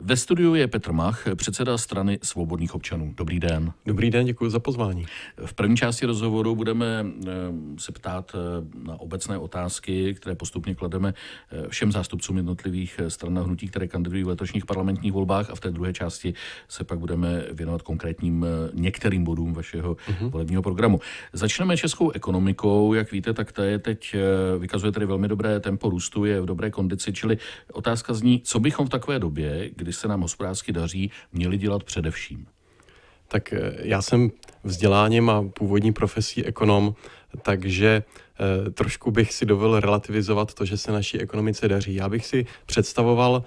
Ve studiu je Petr Mach, předseda strany Svobodných občanů. Dobrý den. Dobrý den, děkuji za pozvání. V první části rozhovoru budeme se ptát na obecné otázky, které postupně klademe všem zástupcům jednotlivých stran a hnutí, které kandidují v letošních parlamentních volbách, a v té druhé části se pak budeme věnovat konkrétním některým bodům vašeho volebního programu. Začneme českou ekonomikou. Jak víte, tak ta je teď vykazuje tedy velmi dobré tempo růstu, je v dobré kondici, čili otázka zní, co bychom v takové době, kdy se nám hospodářsky daří, měli dělat především. Tak já jsem vzděláním a původní profesí ekonom, takže trošku bych si dovolil relativizovat to, že se naší ekonomice daří. Já bych si představoval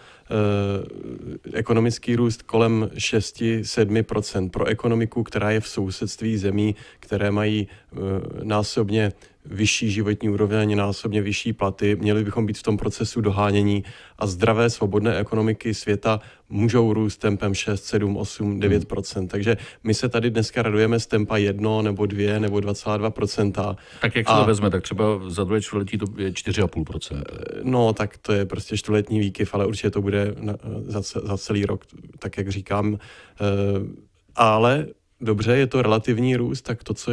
ekonomický růst kolem 6-7% pro ekonomiku, která je v sousedství zemí, které mají násobně vyšší životní úroveň, násobně vyšší platy. Měli bychom být v tom procesu dohánění a zdravé, svobodné ekonomiky světa můžou růst tempem 6, 7, 8, 9%. Takže my se tady dneska radujeme z tempa 1 nebo 2 nebo 2,2%. Tak jak se to vezme, tak třeba za druhé čtvrtletí to je 4,5%. No, tak to je prostě čtvrtletní výkyv, ale určitě to bude za celý rok, tak jak říkám. Ale dobře, je to relativní růst, tak to,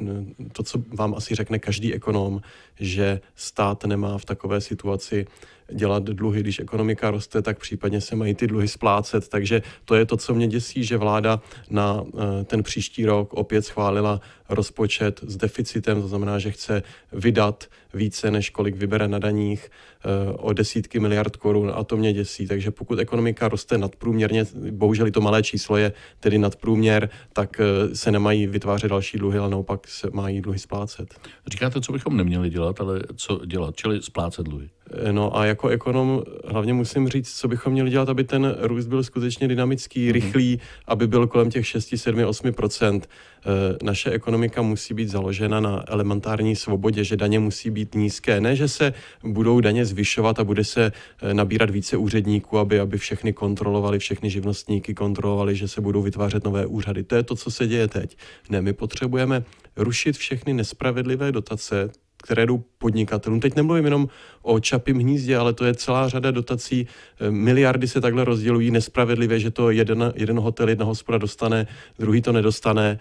co vám asi řekne každý ekonom, že stát nemá v takové situaci dělat dluhy. Když ekonomika roste, tak případně se mají ty dluhy splácet. Takže to je to, co mě děsí, že vláda na ten příští rok opět schválila rozpočet s deficitem, to znamená, že chce vydat více, než kolik vybere na daních, o desítky miliard korun, a to mě děsí. Takže pokud ekonomika roste nadprůměrně, bohužel i to malé číslo je tedy nadprůměr, tak se nemají vytvářet další dluhy, ale naopak se mají dluhy splácet. Říkáte, co bychom neměli dělat, ale co dělat, čili splácet dluhy. No a jako ekonom hlavně musím říct, co bychom měli dělat, aby ten růst byl skutečně dynamický, rychlý, aby byl kolem těch 6, 7, 8%. Naše ekonomika musí být založena na elementární svobodě, že daně musí být nízké. Ne, že se budou daně zvyšovat a bude se nabírat více úředníků, aby všechny kontrolovali, všechny živnostníky kontrolovali, že se budou vytvářet nové úřady. To je to, co se děje teď. Ne, my potřebujeme rušit všechny nespravedlivé dotace, které jdou podnikatelům. Teď nemluvím jenom o Čapím hnízdě, ale to je celá řada dotací. Miliardy se takhle rozdělují nespravedlivě, že to jeden hotel, jedna hospoda dostane, druhý to nedostane.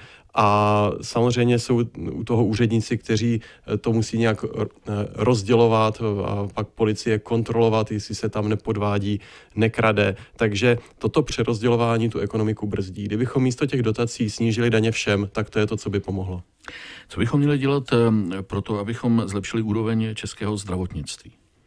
A samozřejmě jsou u toho úředníci, kteří to musí nějak rozdělovat a pak policie kontrolovat, jestli se tam nepodvádí, nekrade. Takže toto přerozdělování tu ekonomiku brzdí. Kdybychom místo těch dotací snížili daně všem, tak to je to, co by pomohlo. Co bychom měli dělat pro to, abychom zlepšili úroveň českého zdravotnictví?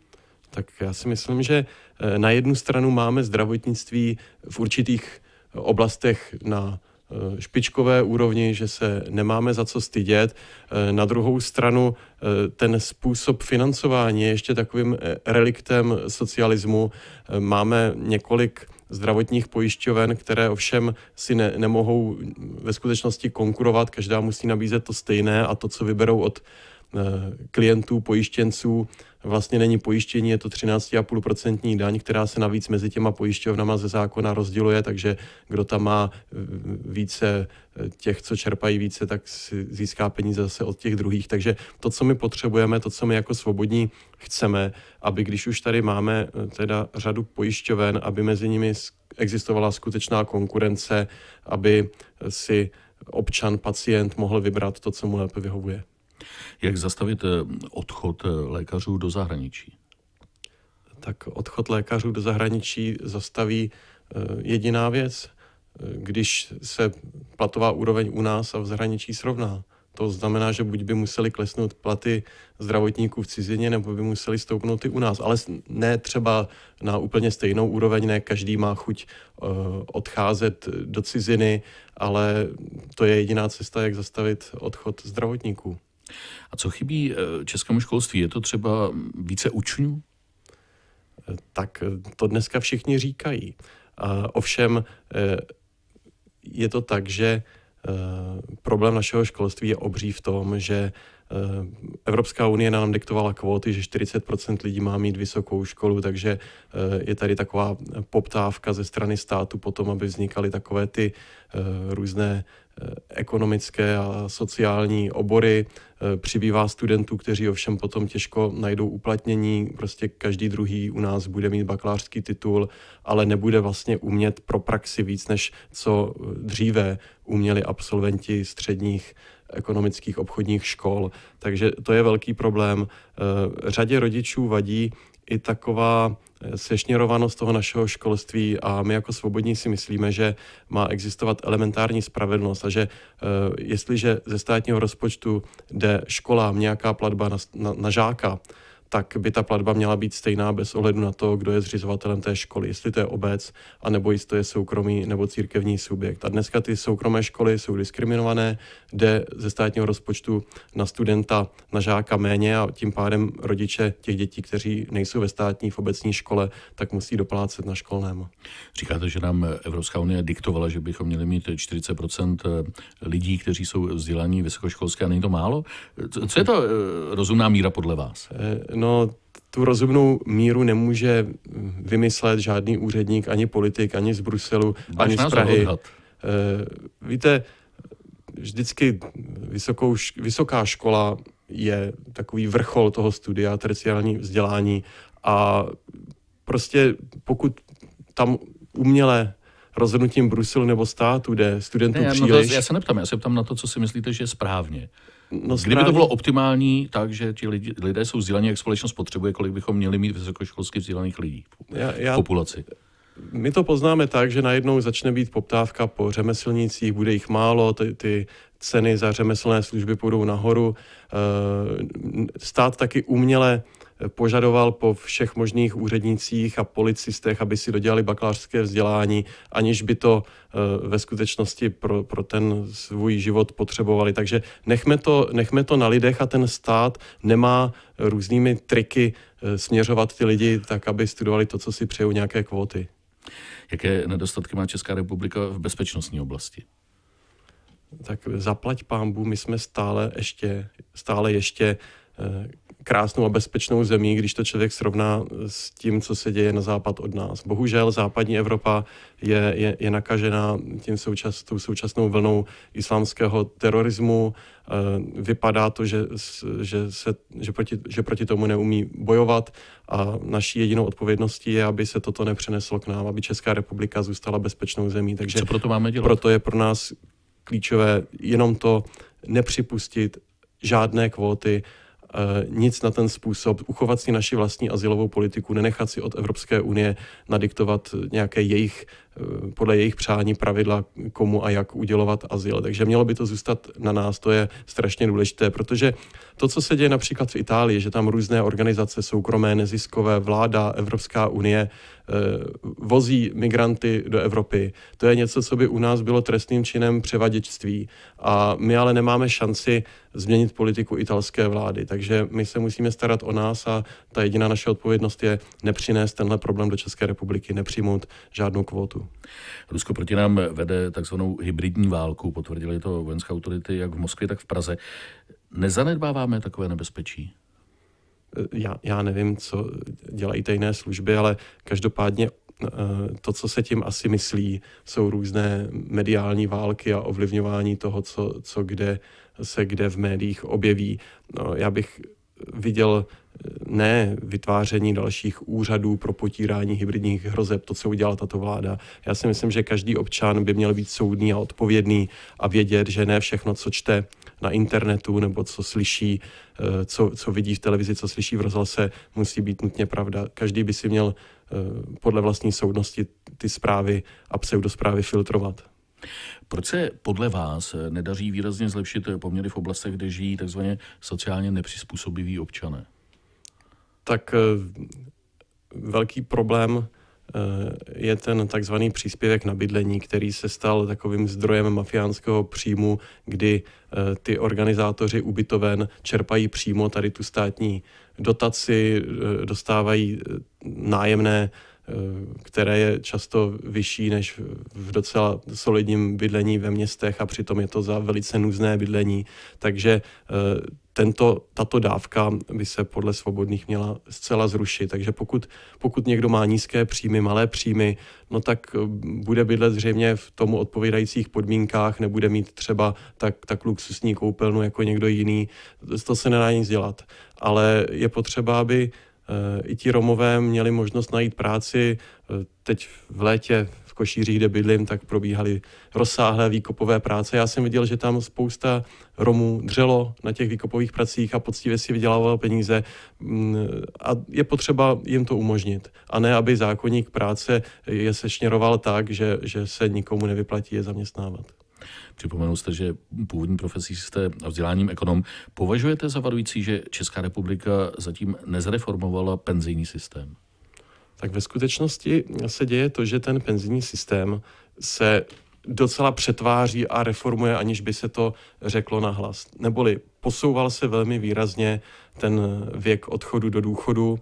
Tak já si myslím, že na jednu stranu máme zdravotnictví v určitých oblastech na špičkové úrovni, že se nemáme za co stydět. Na druhou stranu ten způsob financování je ještě takovým reliktem socialismu. Máme několik zdravotních pojišťoven, které ovšem si nemohou ve skutečnosti konkurovat. Každá musí nabízet to stejné a to, co vyberou od klientů, pojištěnců, vlastně není pojištění, je to 13,5% daň, která se navíc mezi těma pojišťovnama ze zákona rozděluje, takže kdo tam má více těch, co čerpají více, tak si získá peníze zase od těch druhých. Takže to, co my potřebujeme, to, co my jako svobodní chceme, aby když už tady máme teda řadu pojišťoven, aby mezi nimi existovala skutečná konkurence, aby si občan, pacient mohl vybrat to, co mu lépe vyhovuje. Jak zastavit odchod lékařů do zahraničí? Tak odchod lékařů do zahraničí zastaví jediná věc, když se platová úroveň u nás a v zahraničí srovná. To znamená, že buď by museli klesnout platy zdravotníků v cizině, nebo by museli stoupnout i u nás. Ale ne třeba na úplně stejnou úroveň, ne každý má chuť odcházet do ciziny, ale to je jediná cesta, jak zastavit odchod zdravotníků. A co chybí českému školství? Je to třeba více učňů? Tak to dneska všichni říkají. Ovšem je to tak, že problém našeho školství je obří v tom, že Evropská unie nám diktovala kvóty, že 40% lidí má mít vysokou školu, takže je tady taková poptávka ze strany státu potom, aby vznikaly takové ty různé ekonomické a sociální obory. Přibývá studentů, kteří ovšem potom těžko najdou uplatnění. Prostě každý druhý u nás bude mít bakalářský titul, ale nebude vlastně umět pro praxi víc, než co dříve uměli absolventi středních ekonomických obchodních škol. Takže to je velký problém. Řadě rodičů vadí i taková sešněrovanost toho našeho školství a my jako svobodní si myslíme, že má existovat elementární spravedlnost a že jestliže ze státního rozpočtu jde školám nějaká platba na žáka, tak by ta platba měla být stejná bez ohledu na to, kdo je zřizovatelem té školy, jestli to je obec, anebo jestli to je soukromý nebo církevní subjekt. A dneska ty soukromé školy jsou diskriminované, jde ze státního rozpočtu na studenta, na žáka méně a tím pádem rodiče těch dětí, kteří nejsou ve státní, v obecní škole, tak musí doplácet na školném. Říkáte, že nám Evropská unie diktovala, že bychom měli mít 40% lidí, kteří jsou vzdělaní vysokoškolské, a není to málo? Co je to rozumná míra podle vás? No, tu rozumnou míru nemůže vymyslet žádný úředník, ani politik, ani z Bruselu, ani z Prahy. Víte, vždycky vysoká škola je takový vrchol toho studia, terciární vzdělání a prostě pokud tam uměle rozhodnutím Bruselu nebo státu jde studentů příliš... Já se neptám, já se ptám na to, co si myslíte, že je správně. Kdyby to bylo optimální tak, že ti lidé jsou vzdělaní, jak společnost potřebuje, kolik bychom měli mít vysokoškolsky vzdělaných lidí v populaci? My to poznáme tak, že najednou začne být poptávka po řemeslnících, bude jich málo, ty ceny za řemeslné služby půjdou nahoru. Stát taky uměle požadoval po všech možných úřednících a policistech, aby si dodělali bakalářské vzdělání, aniž by to ve skutečnosti pro ten svůj život potřebovali. Takže nechme to na lidech a ten stát nemá různými triky směřovat ty lidi tak, aby studovali to, co si přejou, nějaké kvóty. Jaké nedostatky má Česká republika v bezpečnostní oblasti? Tak zaplať pánbů, my jsme stále ještě krásnou a bezpečnou zemí, když to člověk srovná s tím, co se děje na západ od nás. Bohužel západní Evropa je nakažená tou současnou vlnou islámského terorismu. Vypadá to, že proti tomu neumí bojovat a naší jedinou odpovědností je, aby se toto nepřeneslo k nám, aby Česká republika zůstala bezpečnou zemí. Takže co proto máme dělat? Proto je pro nás klíčové jenom to nepřipustit žádné kvóty, nic na ten způsob, uchovat si naši vlastní azylovou politiku, nenechat si od Evropské unie nadiktovat nějaké podle jejich přání pravidla, komu a jak udělovat azyl. Takže mělo by to zůstat na nás, to je strašně důležité, protože to, co se děje například v Itálii, že tam různé organizace, soukromé, neziskové, vláda, Evropská unie vozí migranty do Evropy. To je něco, co by u nás bylo trestným činem převaděčství. A my ale nemáme šanci změnit politiku italské vlády. Takže my se musíme starat o nás a ta jediná naše odpovědnost je nepřinést tenhle problém do České republiky, nepřijmout žádnou kvótu. Rusko proti nám vede takzvanou hybridní válku, potvrdili to vojenské autority jak v Moskvě, tak v Praze. Nezanedbáváme takové nebezpečí? Já nevím, co dělají tajné služby, ale každopádně to, co se tím asi myslí, jsou různé mediální války a ovlivňování toho, co kde v médiích objeví. No, já bych viděl ne vytváření dalších úřadů pro potírání hybridních hrozeb, to, co udělala tato vláda. Já si myslím, že každý občan by měl být soudný a odpovědný a vědět, že ne všechno, co čte na internetu nebo co slyší, co vidí v televizi, co slyší v rozhlase, musí být nutně pravda. Každý by si měl podle vlastní soudnosti ty zprávy a pseudosprávy filtrovat. Proč se podle vás nedaří výrazně zlepšit poměry v oblastech, kde žijí takzvaně sociálně nepřizpůsobiví občané? Tak velký problém je ten takzvaný příspěvek na bydlení, který se stal takovým zdrojem mafiánského příjmu, kdy ty organizátoři ubytoven čerpají přímo tady tu státní dotaci, dostávají nájemné, které je často vyšší než v docela solidním bydlení ve městech a přitom je to za velice nuzné bydlení. Takže tato dávka by se podle Svobodných měla zcela zrušit. Takže pokud někdo má nízké příjmy, malé příjmy, no tak bude bydlet zřejmě v tomu odpovídajících podmínkách, nebude mít třeba tak luxusní koupelnu jako někdo jiný. To se nedá nic dělat. Ale je potřeba, aby i ti Romové měli možnost najít práci. Teď v létě v Košířích, kde bydlím, tak probíhaly rozsáhlé výkopové práce. Já jsem viděl, že tam spousta Romů dřelo na těch výkopových pracích a poctivě si vydělávalo peníze a je potřeba jim to umožnit. A ne, aby zákoník práce je sešněroval tak, že se nikomu nevyplatí je zaměstnávat. Připomenul jste, že původní profesí jste a vzděláním ekonom. Považujete za varující, že Česká republika zatím nezreformovala penzijní systém? Tak ve skutečnosti se děje to, že ten penzijní systém se docela přetváří a reformuje, aniž by se to řeklo nahlas. Neboli posouval se velmi výrazně ten věk odchodu do důchodu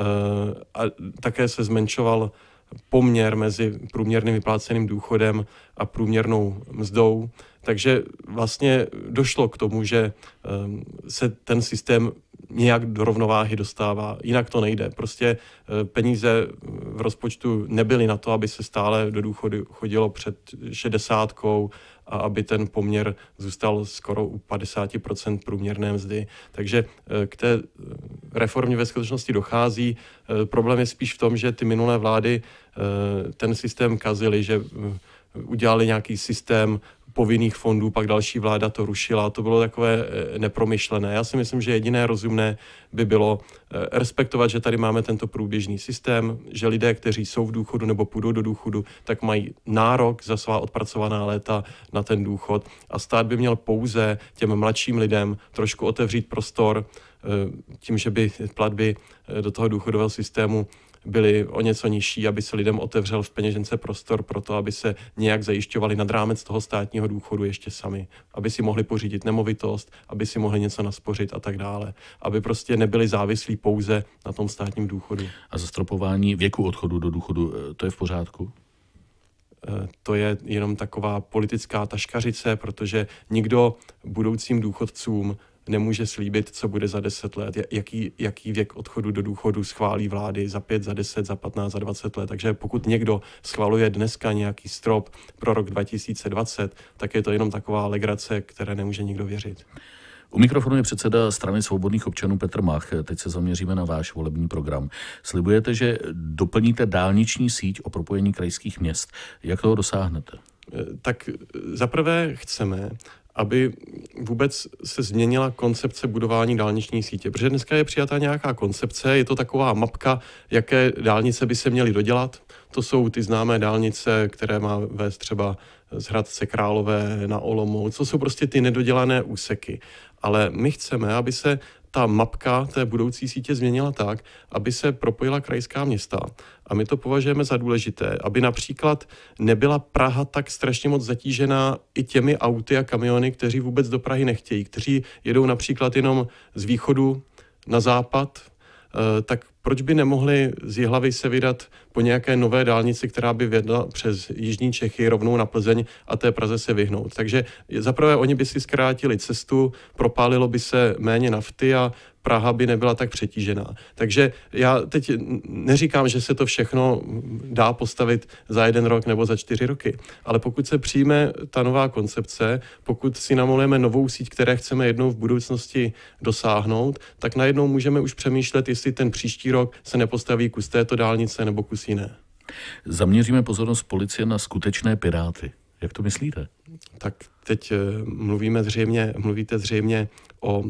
a také se zmenšoval poměr mezi průměrným vypláceným důchodem a průměrnou mzdou. Takže vlastně došlo k tomu, že se ten systém nějak do rovnováhy dostává. Jinak to nejde. Prostě peníze v rozpočtu nebyly na to, aby se stále do důchodu chodilo před 60 a aby ten poměr zůstal skoro u 50% průměrné mzdy. Takže k té reformě ve skutečnosti dochází. Problém je spíš v tom, že ty minulé vlády ten systém kazily, že udělali nějaký systém povinných fondů, pak další vláda to rušila. To bylo takové nepromyšlené. Já si myslím, že jediné rozumné by bylo respektovat, že tady máme tento průběžný systém, že lidé, kteří jsou v důchodu nebo půjdou do důchodu, tak mají nárok za svá odpracovaná léta na ten důchod a stát by měl pouze těm mladším lidem trošku otevřít prostor tím, že by platby do toho důchodového systému byly o něco nižší, aby se lidem otevřel v peněžence prostor pro to, aby se nějak zajišťovali nad rámec toho státního důchodu ještě sami, aby si mohli pořídit nemovitost, aby si mohli něco naspořit a tak dále, aby prostě nebyli závislí pouze na tom státním důchodu. A zastropování věku odchodu do důchodu, to je v pořádku? To je jenom taková politická taškařice, protože nikdo budoucím důchodcům nemůže slíbit, co bude za 10 let, jaký věk odchodu do důchodu schválí vlády za 5, za 10, za 15, za 20 let. Takže pokud někdo schvaluje dneska nějaký strop pro rok 2020, tak je to jenom taková legrace, které nemůže nikdo věřit. U mikrofonu je předseda Strany svobodných občanů Petr Mach. Teď se zaměříme na váš volební program. Slibujete, že doplníte dálniční síť o propojení krajských měst. Jak toho dosáhnete? Tak zaprvé chceme, aby vůbec se změnila koncepce budování dálniční sítě. Protože dneska je přijatá nějaká koncepce, je to taková mapka, jaké dálnice by se měly dodělat. To jsou ty známé dálnice, které má vést třeba z Hradce Králové na Olomouc. To jsou prostě ty nedodělané úseky. Ale my chceme, aby se ta mapka té budoucí sítě změnila tak, aby se propojila krajská města. A my to považujeme za důležité, aby například nebyla Praha tak strašně moc zatížená i těmi auty a kamiony, kteří vůbec do Prahy nechtějí, kteří jedou například jenom z východu na západ, tak proč by nemohli z Jihlavy se vydat po nějaké nové dálnici, která by vedla přes jižní Čechy rovnou na Plzeň a té Praze se vyhnout. Takže zaprvé oni by si zkrátili cestu, propálilo by se méně nafty a Praha by nebyla tak přetížená. Takže já teď neříkám, že se to všechno dá postavit za 1 rok nebo za 4 roky, ale pokud se přijme ta nová koncepce, pokud si namolujeme novou síť, které chceme jednou v budoucnosti dosáhnout, tak najednou můžeme už přemýšlet, jestli ten příští rok se nepostaví kus této dálnice nebo kus jiné. Zaměříme pozornost policie na skutečné piráty. Jak to myslíte? Tak teď mluvíte zřejmě o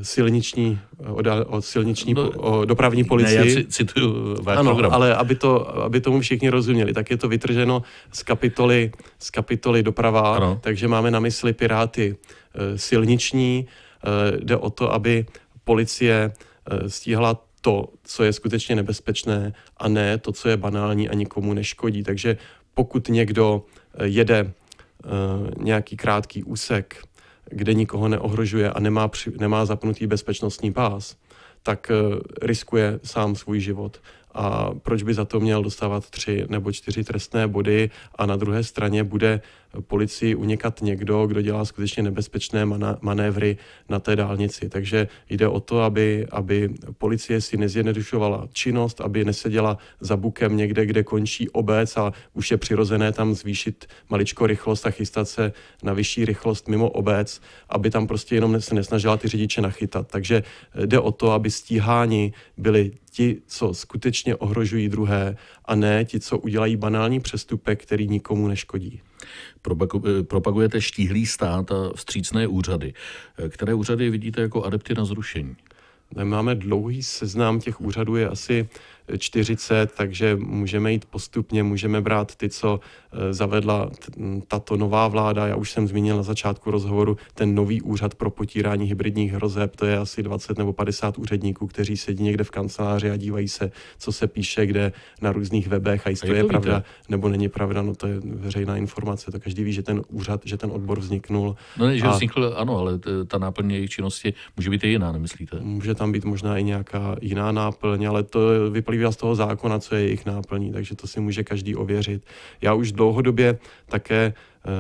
dopravní policii. Ne, já cituju váš program. Ale aby tomu všichni rozuměli, tak je to vytrženo z kapitoly doprava, ano. Takže máme na mysli piráty silniční. Jde o to, aby policie stíhala to, co je skutečně nebezpečné, a ne to, co je banální a nikomu neškodí. Takže pokud někdo jede nějaký krátký úsek, kde nikoho neohrožuje a nemá zapnutý bezpečnostní pás, tak riskuje sám svůj život. a proč by za to měl dostávat 3 nebo 4 trestné body a na druhé straně bude policii unikat někdo, kdo dělá skutečně nebezpečné manévry na té dálnici. Takže jde o to, aby policie si nezjednodušovala činnost, aby neseděla za bukem někde, kde končí obec a už je přirozené tam zvýšit maličko rychlost a chystat se na vyšší rychlost mimo obec, aby tam prostě jenom se nesnažila ty řidiče nachytat. Takže jde o to, aby stíháni byli ti, co skutečně ohrožují druhé, a ne ti, co udělají banální přestupek, který nikomu neškodí. Propagujete štíhlý stát a vstřícné úřady. Které úřady vidíte jako adepty na zrušení? Máme dlouhý seznam, těch úřadů je asi 40, takže můžeme jít postupně, můžeme brát ty, co zavedla tato nová vláda. Já už jsem zmínil na začátku rozhovoru ten nový úřad pro potírání hybridních hrozeb, to je asi 20 nebo 50 úředníků, kteří sedí někde v kanceláři a dívají se, co se píše, kde na různých webech a jestli to je pravda nebo není pravda, no to je veřejná informace, to každý ví, že ten úřad, že ten odbor vzniknul. No ne, že vznikl, ano, ale ta náplň jejich činnosti může být i jiná, nemyslíte? Může tam být možná i nějaká jiná náplň, ale to vyplývá z toho zákona, co je jejich náplní, takže to si může každý ověřit. Já už dlouhodobě také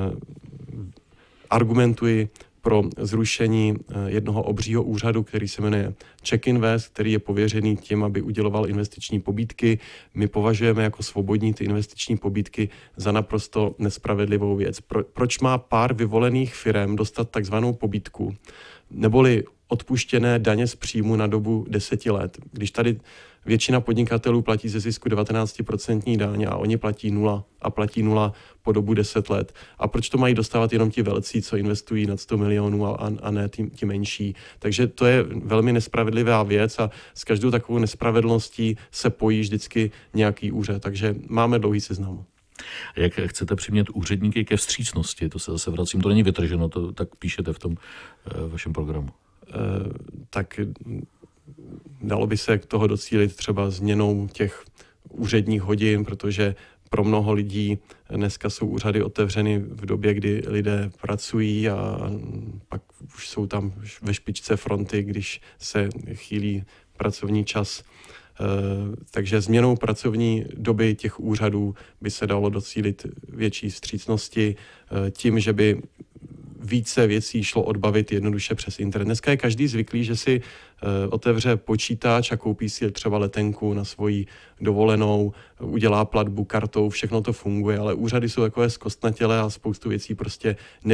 argumentuji pro zrušení jednoho obřího úřadu, který se jmenuje CzechInvest, který je pověřený tím, aby uděloval investiční pobídky. My považujeme jako svobodní ty investiční pobídky za naprosto nespravedlivou věc. Proč má pár vyvolených firem dostat takzvanou pobídku, neboli odpuštěné daně z příjmu na dobu 10 let. Když tady většina podnikatelů platí ze zisku 19% daň a oni platí 0 a platí 0 po dobu 10 let. A proč to mají dostávat jenom ti velcí, co investují nad 100 milionů a ne ti menší? Takže to je velmi nespravedlivá věc a s každou takovou nespravedlností se pojí vždycky nějaký úřad. Takže máme dlouhý seznam. Jak chcete přimět úředníky ke vstřícnosti? To se zase vracím, to není vytrženo, to tak píšete v tom vašem programu. Tak dalo by se k toho docílit třeba změnou těch úředních hodin, protože pro mnoho lidí dneska jsou úřady otevřeny v době, kdy lidé pracují a pak už jsou tam ve špičce fronty, když se chýlí pracovní čas. Takže změnou pracovní doby těch úřadů by se dalo docílit větší vstřícnosti tím, že by více věcí šlo odbavit jednoduše přes internet. Dneska je každý zvyklý, že si otevře počítač a koupí si třeba letenku na svoji dovolenou, udělá platbu kartou, všechno to funguje, ale úřady jsou takové zkostnatělé a spoustu věcí prostě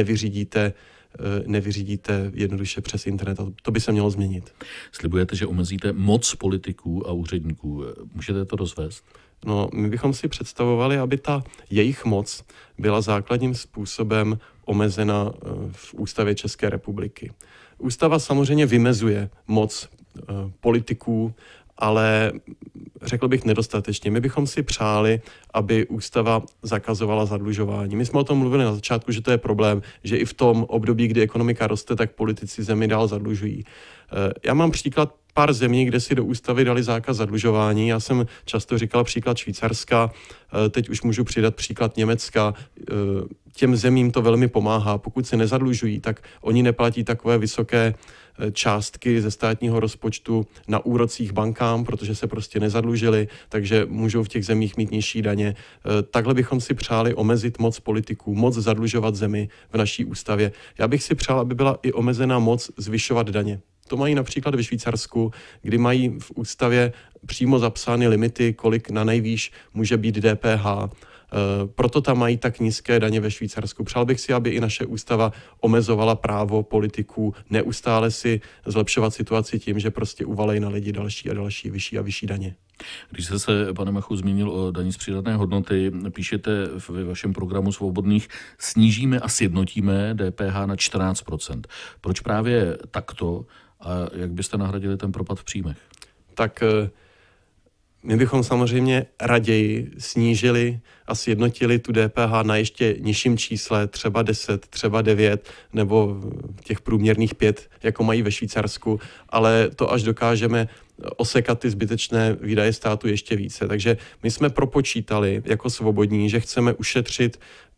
nevyřídíte jednoduše přes internet. A to by se mělo změnit. Slibujete, že omezíte moc politiků a úředníků. Můžete to rozvést? No, my bychom si představovali, aby ta jejich moc byla základním způsobem omezena v Ústavě České republiky. Ústava samozřejmě vymezuje moc politiků, ale řekl bych nedostatečně. My bychom si přáli, aby ústava zakazovala zadlužování. My jsme o tom mluvili na začátku, že to je problém, že i v tom období, kdy ekonomika roste, tak politici zemi dál zadlužují. Já mám příklad pár zemí, kde si do ústavy dali zákaz zadlužování. Já jsem často říkal příklad Švýcarska, teď už můžu přidat příklad Německa. Těm zemím to velmi pomáhá. Pokud se nezadlužují, tak oni neplatí takové vysoké částky ze státního rozpočtu na úrocích bankám, protože se prostě nezadlužili, takže můžou v těch zemích mít nižší daně. Takhle bychom si přáli omezit moc politiků, moc zadlužovat zemi v naší ústavě. Já bych si přál, aby byla i omezena moc zvyšovat daně. To mají například ve Švýcarsku, kdy mají v ústavě přímo zapsány limity, kolik na nejvýš může být DPH. Proto tam mají tak nízké daně ve Švýcarsku. Přál bych si, aby i naše ústava omezovala právo politiků neustále si zlepšovat situaci tím, že prostě uvalejí na lidi další a další, vyšší a vyšší daně. Když jste se, pane Machu, zmínil o daní z přidané hodnoty, píšete ve vašem programu Svobodných, snížíme a sjednotíme DPH na 14%. Proč právě takto a jak byste nahradili ten propad v příjmech? Tak my bychom samozřejmě raději snížili a sjednotili tu DPH na ještě nižším čísle, třeba 10, třeba 9, nebo těch průměrných 5, jako mají ve Švýcarsku, ale to až dokážeme osekat ty zbytečné výdaje státu ještě více. Takže my jsme propočítali jako Svobodní, že chceme ušetřit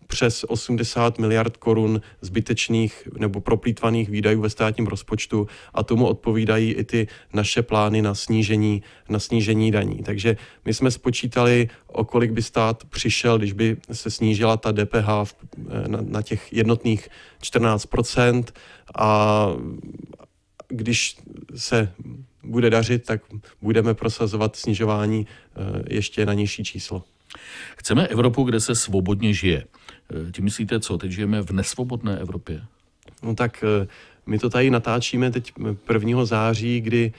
přes 80 miliard korun zbytečných nebo proplýtvaných výdajů ve státním rozpočtu a tomu odpovídají i ty naše plány na snížení daní. Takže my jsme spočítali, o kolik by stát přišel, když by se snížila ta DPH na těch jednotných 14%, a když se bude dařit, tak budeme prosazovat snižování ještě na nižší číslo. Chceme Evropu, kde se svobodně žije. Tím myslíte co? Teď žijeme v nesvobodné Evropě? No tak my to tady natáčíme teď 1. září, kdy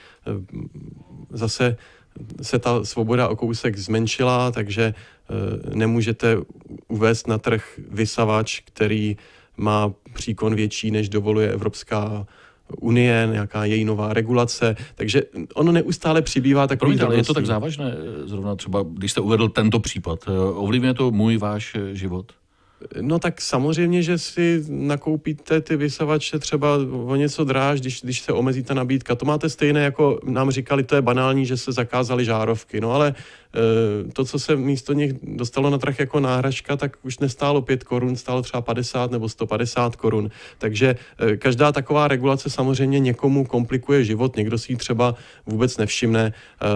zase se ta svoboda o kousek zmenšila, takže nemůžete uvést na trh vysavač, který má příkon větší, než dovoluje Evropská unie, nějaká její nová regulace, takže ono neustále přibývá takový. Promiňte, ale je to tak závažné, zrovna třeba, když jste uvedl tento případ, ovlivňuje to váš život? No tak samozřejmě, že si nakoupíte ty vysavače třeba o něco dráž, když se omezí ta nabídka. To máte stejné, jako nám říkali, to je banální, že se zakázaly žárovky. No ale to, co se místo nich dostalo na trh jako náhražka, tak už nestálo 5 korun, stálo třeba 50 nebo 150 korun. Takže každá taková regulace samozřejmě někomu komplikuje život, někdo si ji třeba vůbec nevšimne.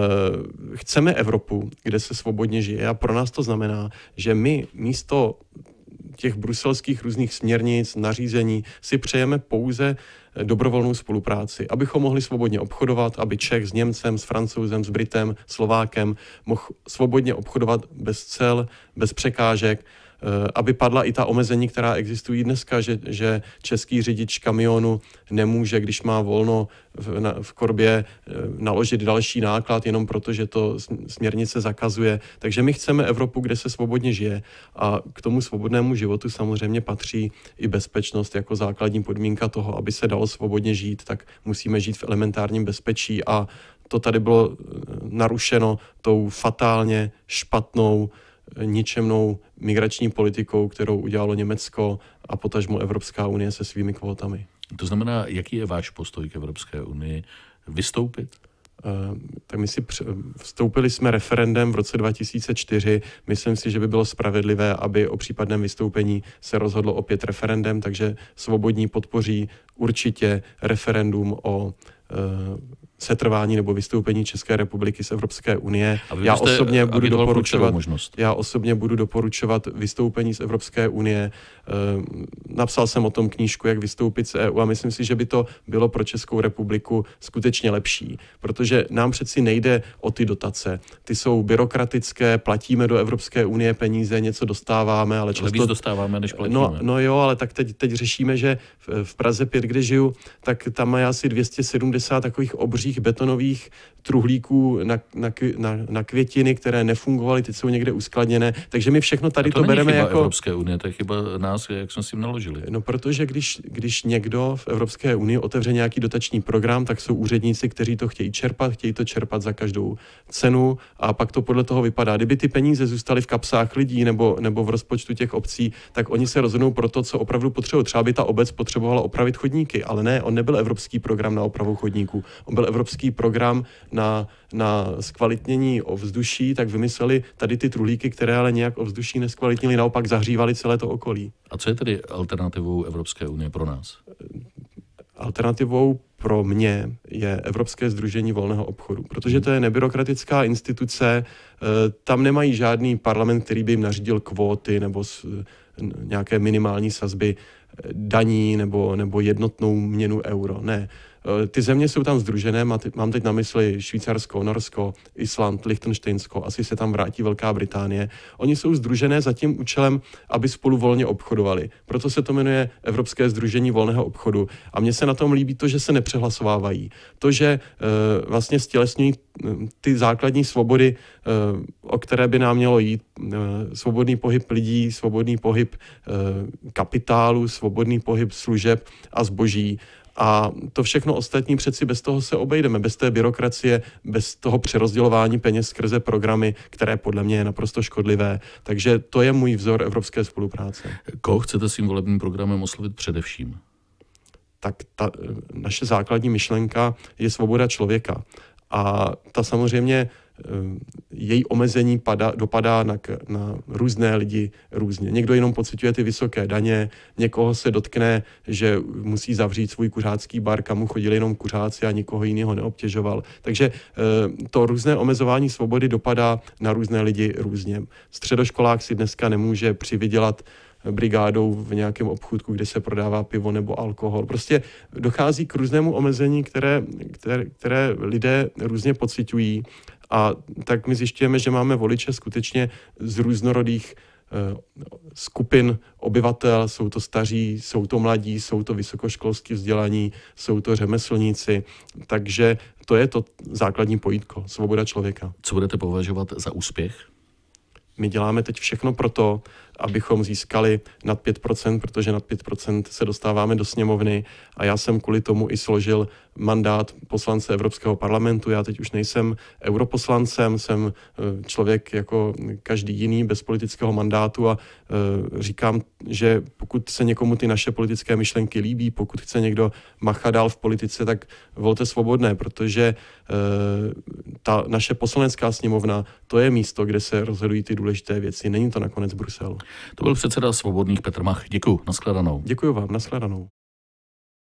Chceme Evropu, kde se svobodně žije, a pro nás to znamená, že my místo těch bruselských různých směrnic, nařízení si přejeme pouze dobrovolnou spolupráci, abychom mohli svobodně obchodovat, aby Čech s Němcem, s Francouzem, s Britem, Slovákem mohl svobodně obchodovat bez cel, bez překážek, aby padla i ta omezení, která existují dneska, že český řidič kamionu nemůže, když má volno v korbě, naložit další náklad, jenom proto, že to směrnice zakazuje. Takže my chceme Evropu, kde se svobodně žije, a k tomu svobodnému životu samozřejmě patří i bezpečnost jako základní podmínka toho, aby se dalo svobodně žít, tak musíme žít v elementárním bezpečí, a to tady bylo narušeno tou fatálně špatnou, ničemnou migrační politikou, kterou udělalo Německo a potažmo Evropská unie se svými kvótami. To znamená, jaký je váš postoj k Evropské unii? Vystoupit? Tak my si vstoupili jsme referendem v roce 2004. Myslím si, že by bylo spravedlivé, aby o případném vystoupení se rozhodlo opět referendem, takže svobodní podpoří určitě referendum o setrvání nebo vystoupení České republiky z Evropské unie. Já osobně budu doporučovat vystoupení z Evropské unie. Napsal jsem o tom knížku, jak vystoupit z EU, a myslím si, že by to bylo pro Českou republiku skutečně lepší, protože nám přeci nejde o ty dotace. Ty jsou byrokratické, platíme do Evropské unie peníze, něco dostáváme, ale často... víc dostáváme, než platíme. No jo, ale tak teď řešíme, že v Praze 5, kde žiju, tak tam je asi 270 takových obřích betonových truhlíků na květiny, které nefungovaly, teď jsou někde uskladněné. Takže my všechno tady to bereme chyba jako... Evropské unie, to je chyba nás, jak jsme s tím naložili. No protože když někdo v Evropské unii otevře nějaký dotační program, tak jsou úředníci, kteří to chtějí to čerpat za každou cenu, a pak to podle toho vypadá. Kdyby ty peníze zůstaly v kapsách lidí nebo v rozpočtu těch obcí, tak oni se rozhodnou pro to, co opravdu potřebují. Třeba by ta obec potřebovala opravit chodníky, ale ne, on nebyl evropský program na opravu chodníků. On byl evropský program na zkvalitnění ovzduší, tak vymysleli tady ty truhlíky, které ale nějak ovzduší nezkvalitnili, naopak zahřívali celé to okolí. A co je tedy alternativou Evropské unie pro nás? Alternativou pro mě je Evropské sdružení volného obchodu, protože to je nebyrokratická instituce, tam nemají žádný parlament, který by jim nařídil kvóty nebo nějaké minimální sazby daní nebo jednotnou měnu euro. Ne. Ty země jsou tam sdružené, mám teď na mysli Švýcarsko, Norsko, Island, Lichtenštejnsko, asi se tam vrátí Velká Británie. Oni jsou sdružené za tím účelem, aby spolu volně obchodovali. Proto se to jmenuje Evropské sdružení volného obchodu. A mně se na tom líbí to, že se nepřehlasovávají. To, že vlastně stělesňují ty základní svobody, o které by nám mělo jít. Svobodný pohyb lidí, svobodný pohyb kapitálu, svobodný pohyb služeb a zboží. A to všechno ostatní přeci bez toho se obejdeme, bez té byrokracie, bez toho přerozdělování peněz skrze programy, které podle mě je naprosto škodlivé. Takže to je můj vzor evropské spolupráce. Koho chcete svým volebním programem oslovit především? Tak naše základní myšlenka je svoboda člověka. A ta samozřejmě její omezení dopadá na různé lidi různě. Někdo jenom pociťuje ty vysoké daně, někoho se dotkne, že musí zavřít svůj kuřácký bar, kam mu chodili jenom kuřáci a nikoho jiného neobtěžoval. Takže to různé omezování svobody dopadá na různé lidi různě. Středoškolák si dneska nemůže přivydělat brigádou v nějakém obchůdku, kde se prodává pivo nebo alkohol. Prostě dochází k různému omezení, které lidé různě pociťují, a tak my zjišťujeme, že máme voliče skutečně z různorodých skupin obyvatel, jsou to staří, jsou to mladí, jsou to vysokoškolsky vzdělaní, jsou to řemeslníci, takže to je to základní pojítko, svoboda člověka. Co budete považovat za úspěch? My děláme teď všechno pro to, abychom získali nad 5%, protože nad 5% se dostáváme do sněmovny, a já jsem kvůli tomu i složil mandát poslance Evropského parlamentu. Já teď už nejsem europoslancem, jsem člověk jako každý jiný bez politického mandátu, a říkám, že pokud se někomu ty naše politické myšlenky líbí, pokud chce někdo machat dál v politice, tak volte Svobodné, protože ta naše poslanecká sněmovna, to je místo, kde se rozhodují ty důležité věci. Není to nakonec Brusel. To byl předseda Svobodných Petr Mach. Děkuju, nashledanou. Děkuju vám, nashledanou.